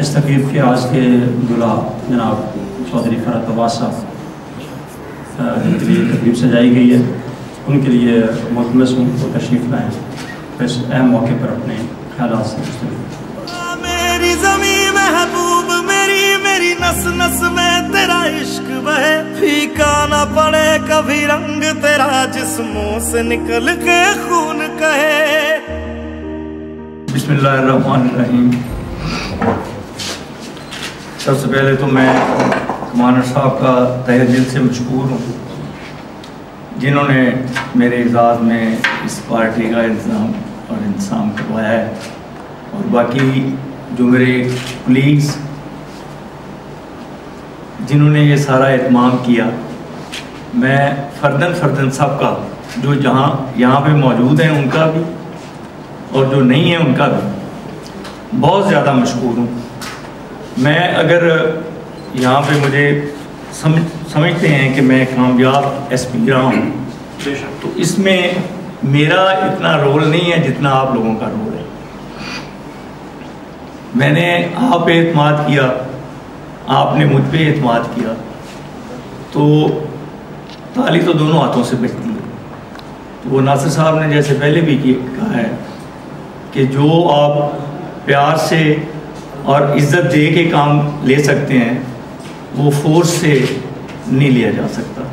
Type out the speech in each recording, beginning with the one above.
इस तकरीब के आज के दूल्हा जनाब चौधरी फरहत अब्बास साहब जिनके लिए तकरीब सजाई गई है, उनके लिए मुतमस हूँ वो तशरीफ़ लाएँ इस अहम मौके पर अपने ख्यालात से मेरी ज़मीं महबूब मेरी मेरी नस नस में तेरा इश्क बहे, फीका ना पड़े कभी रंग तेरा जिस्मों से निकल के खून कहे। बिस्मिल्लाहिर्रहमानिर्रहीम। सबसे पहले तो मैं कमांडर साहब का तहे दिल से मशकूर हूँ जिन्होंने मेरे एजाज़ में इस पार्टी का इंतज़ाम करवाया है, और बाकी जो मेरे कलीग्स जिन्होंने ये सारा एहतमाम किया, मैं फ़र्दन सबका जो यहाँ पे मौजूद हैं उनका भी और जो नहीं है उनका भी बहुत ज़्यादा मशकूर हूँ। मैं अगर यहाँ पे मुझे समझते हैं कि मैं कामयाब एसपी रहा हूँ, तो इसमें मेरा इतना रोल नहीं है जितना आप लोगों का रोल है। मैंने आप पे एतमाद किया, आपने मुझ पे एतमाद किया, तो ताली तो दोनों हाथों से बजती है। तो वो नासिर साहब ने जैसे पहले भी कहा है कि जो आप प्यार से और इज़्ज़त दे के काम ले सकते हैं वो फोर्स से नहीं लिया जा सकता।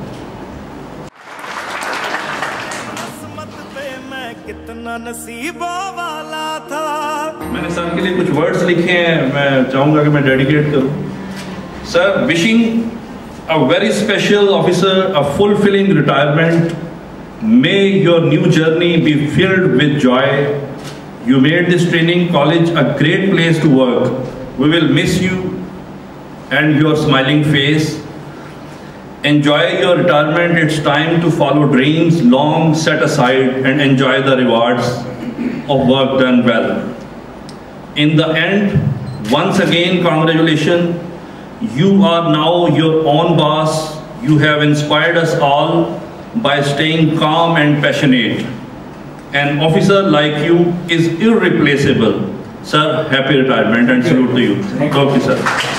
कितना नसीबों वाला था। मैंने सर के लिए कुछ वर्ड्स लिखे हैं, मैं चाहूँगा कि मैं डेडिकेट करूँ। Sir, wishing a very special officer a fulfilling retirement, may your new journey be filled with joy. You made this training college a great place to work. We will miss you and your smiling face. Enjoy your retirement. It's time to follow dreams long set aside and enjoy the rewards of work done well. In the end, once again, congratulations. You are now your own boss. You have inspired us all by staying calm and passionate. An officer like you is irreplaceable. Sir, happy retirement and salute to you. Thank you, sir.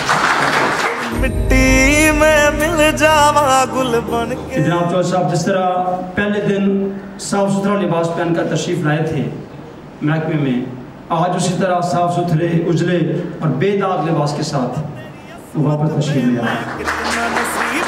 जनाब चौधरी साहब जिस तरह पहले दिन साफ़ सुथरा लिबास पहनकर तशरीफ़ लाए थे महकमे में, आज उसी तरह साफ़ सुथरे उजले और बेदाग लिबास के साथ वापस तशरीफ़ ले आए।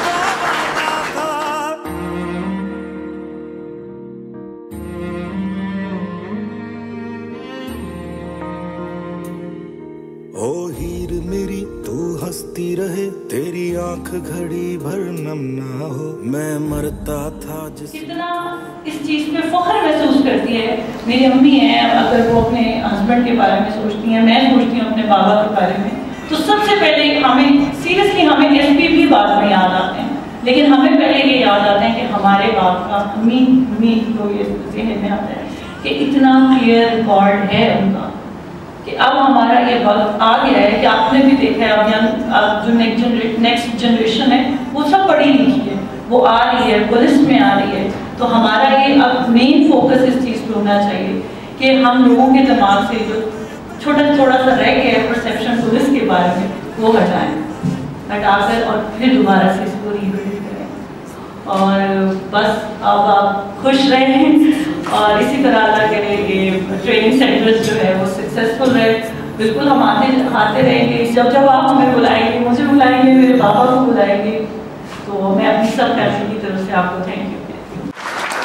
ओ हीर मेरी तू हंसती रहे, तेरी आंख घड़ी भर नम ना हो, मैं मरता था जिस। कितना इस चीज़ पे फख्र महसूस करती है मेरी अम्मी हैं, अगर वो अपने हस्बैंड के बारे में सोचती हैं, मैं सोचती हूँ अपने बाबा के बारे में, तो सबसे पहले हमें सीरियसली हमें एसपी भी बाद में याद आते हैं, लेकिन हमें पहले ये याद आता है कि हमारे बाप का अम्मी को ये जहन में आता है कि इतना क्लियर रिकॉर्ड है उनका कि अब हमारा ये वक्त आ गया है कि आपने भी देखा है अब जो नेक्स्ट जनरेशन है वो सब पढ़ी लिखी है, वो आ रही है, पुलिस में आ रही है, तो हमारा ये अब मेन फोकस इस चीज़ पे होना चाहिए कि हम लोगों के दिमाग से जो थोड़ा सा रह गया है परसेप्शन पुलिस के बारे में वो हटाकर और फिर दोबारा से इसको रीबिल्ड करें। और बस अब आप खुश रहें और इसी तरह अल्लाह करे ये ट्रेनिंग सेंटर्स जो है वो सक्सेसफुल रहे। बिल्कुल हम आते रहेंगे, जब आप हमें बुलाएंगे, मुझे बुलाएंगे, मेरे पापा को बुलाएंगे, तो मैं अपनी सब फैमिली की तरफ से आपको थैंक यू कहती हूँ।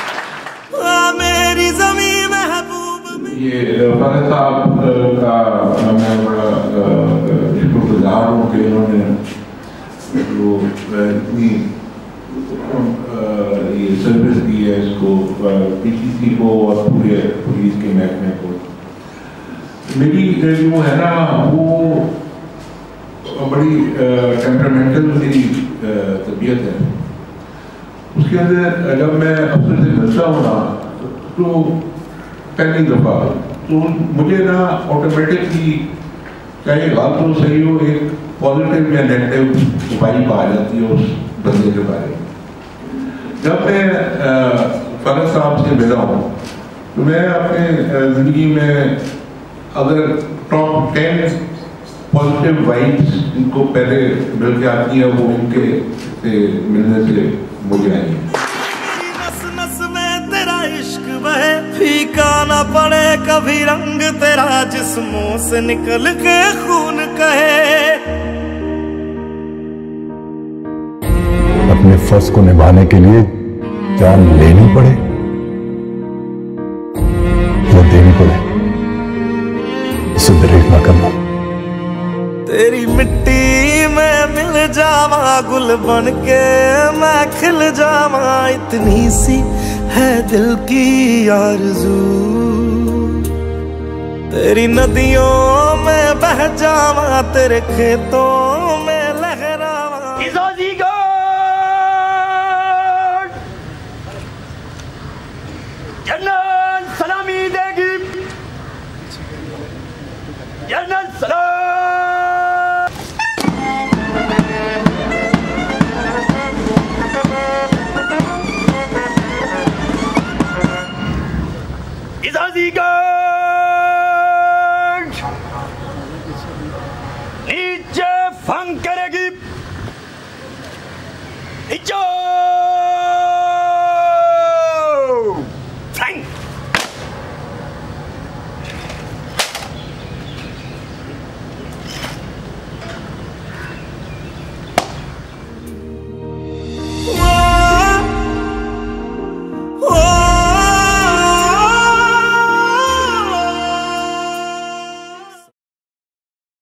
ये फरहत साहब का मैं बड़ा शुक्रगुजार हूँ कि उन्होंने जो इतनी ये सर्विस दी है इसको पीसीसी को और पूरे पुलिस के महकमे को। मेरी जो है ना वो बड़ी टेम्परामेंटल मेरी तबीयत है, उसके अंदर जब मैं अफसर से मिलता हूँ ना तो पहली दफ़ा तो मुझे ना ऑटोमेटिकली चाहे बात तो सही हो एक पॉजिटिव या नेगेटिव वाइब आ जाती है उस बंदे के बारे में। जब मैं फरहत साहब से मिला हूँ तो मैं अपने ज़िंदगी में अगर टॉप 10 पॉजिटिव वाइब्स इनको पहले मिल के आती है, वो इनके से मिलने से मुझे आई है। नस नस में तेरा इश्क बहे, फीका ना पड़े कभी रंग तेरा, जिस्मों से निकल के खून कहे। अपने फर्ज को निभाने के लिए जान लेनी पड़े या देनी पड़े, इसे दरेक ना करना। तेरी मिट्टी में मिल जावा, गुल बन के मैं खिल जावा, इतनी सी है दिल की आरज़ू। तेरी नदियों में बह जावा, तेरे खेतों में लहरावा। जनरल सलामी देगी, जनरल सलाम।